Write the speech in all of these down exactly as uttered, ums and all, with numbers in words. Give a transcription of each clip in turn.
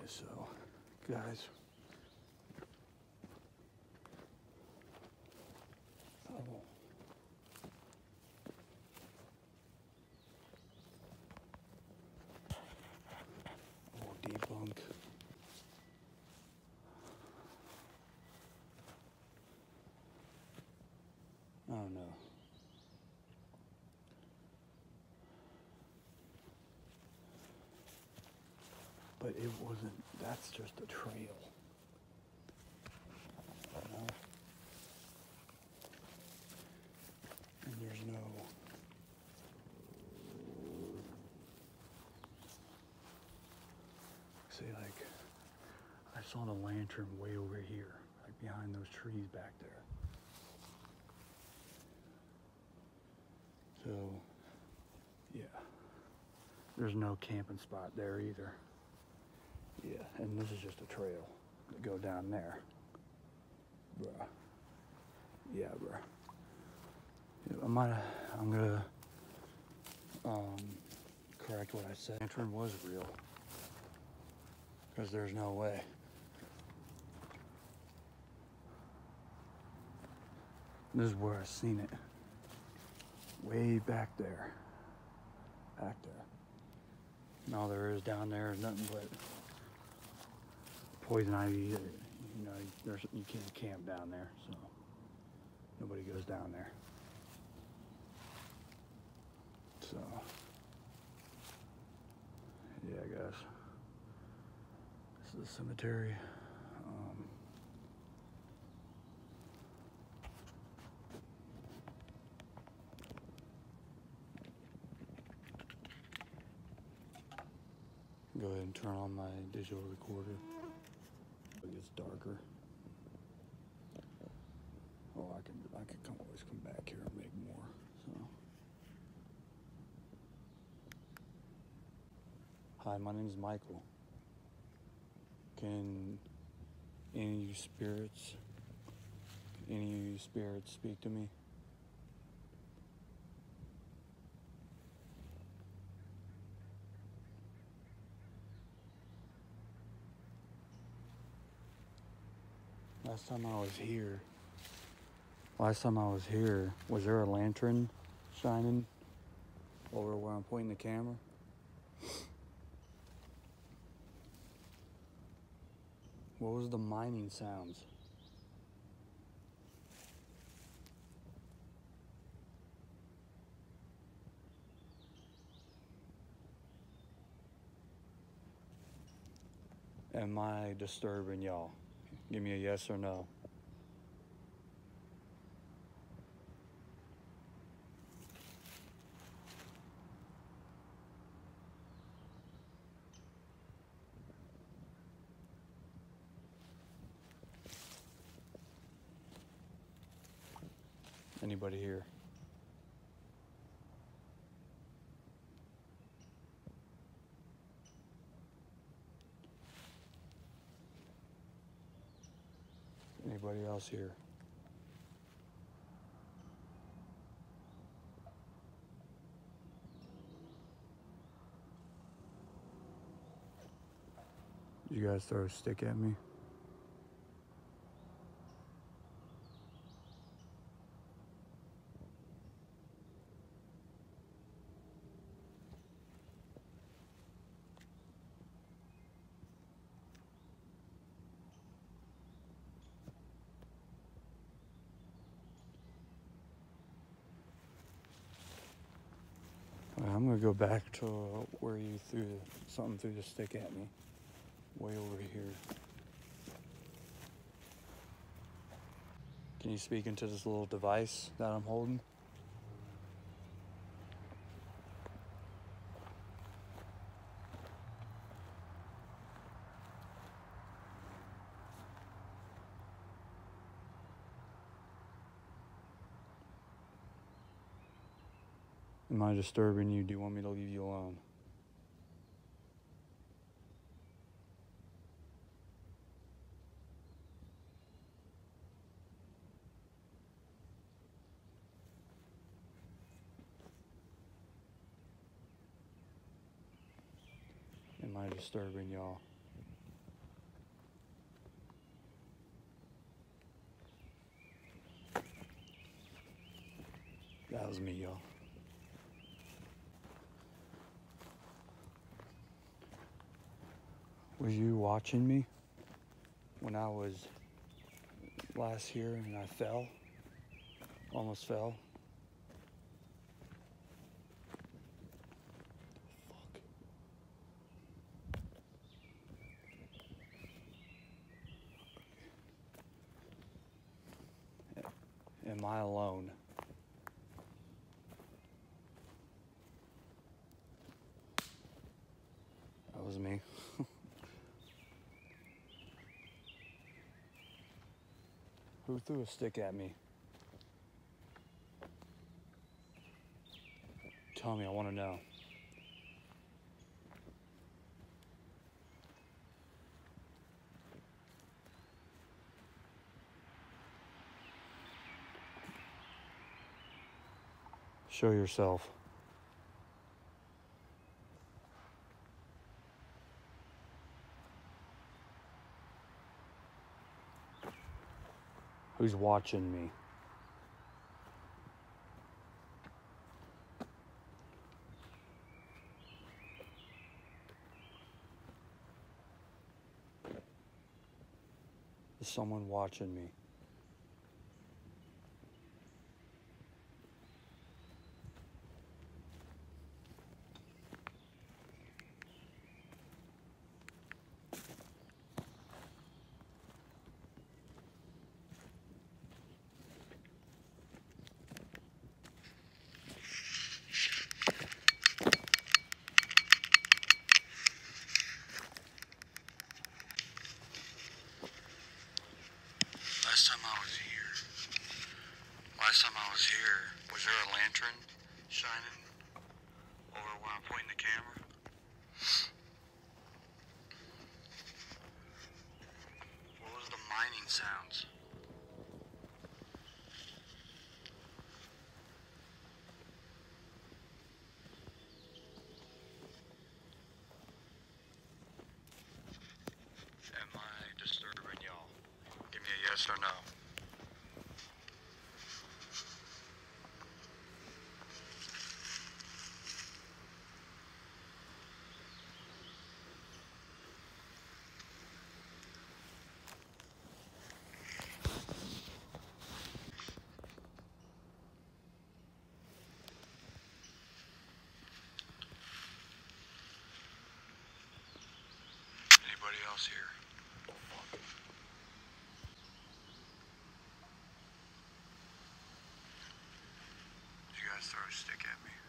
So, guys, oh, oh, debunk. I don't know. But it wasn't, that's just a trail. You know? And there's no, see, like, I saw the lantern way over here, like behind those trees back there. So, yeah, there's no camping spot there either. Yeah, and this is just a trail that go down there. Bruh. Yeah, bruh. Yeah, I might, I'm gonna um, correct what I said. Lantern was real. Because there's no way. This is where I seen it. Way back there. Back there. And all there is down there is nothing but poison ivy. You know, there's, you can't camp down there, so nobody goes down there. So, yeah, guys. This is the cemetery. Um, Go ahead and turn on my digital recorder. It gets darker. Oh, I can I can come, always come back here and make more. So, hi, my name is Michael. Can any of you spirits, any of you spirits, speak to me? Last time I was here, last time I was here, was there a lantern shining over where I'm pointing the camera? What was the mining sounds? Am I disturbing y'all? Give me a yes or no. Anybody here? Anybody else here? You guys throw a stick at me? I'm gonna go back to where you threw something through the stick at me. Way over here. Can you speak into this little device that I'm holding? Am I disturbing you? Do you want me to leave you alone? Am I disturbing y'all? That was me, y'all. Were you watching me when I was last here and I fell? Almost fell. Fuck. Am I alone? That was me. Who threw a stick at me? Tell me, I want to know. Show yourself. Who's watching me? Is someone watching me? Last time I was here, last time I was here, was there a lantern shining over where I'm pointing the camera? What was the mining sounds? Am I disturbing y'all? Give me a yes or no. Anybody else here? Did you guys throw a stick at me?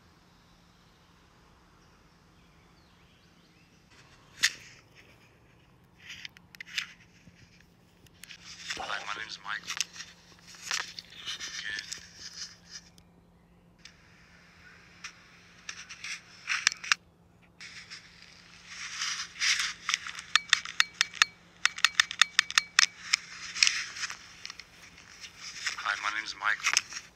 Hi, my name's Michael. Okay. Hi, my name's Michael.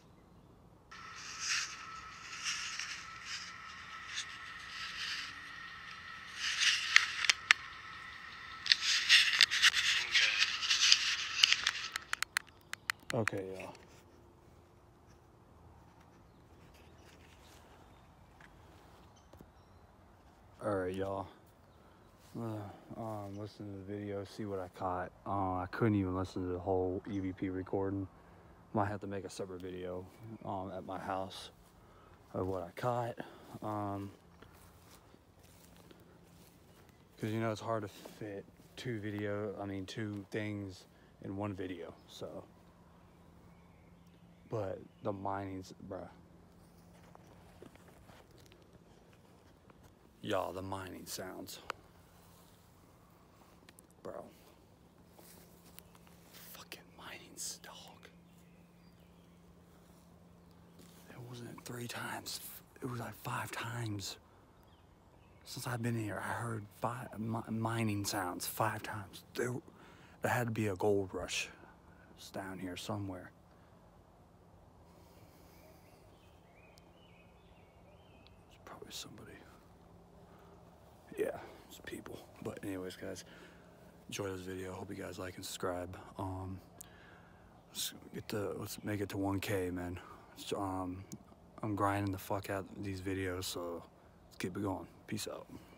Okay. Okay, y'all. Alright, y'all. Uh, um, listen to the video, see what I caught. Uh, I couldn't even listen to the whole E V P recording. Might have to make a separate video um, at my house of what I caught. Um, Cause you know it's hard to fit two video, I mean two things in one video. So, but the mining's, bruh. Y'all, the mining sounds, bro. Fucking mining's dog. It wasn't three times. It was like five times. Since I've been here, I heard five mi mining sounds five times. There, there had to be a gold rush. It's down here somewhere. It's probably somebody. Yeah, it's people. But anyways, guys, enjoy this video. Hope you guys like and subscribe. Um, let's get to let's make it to one K, man. So, um, I'm grinding the fuck out these videos, so let's keep it going. Peace out.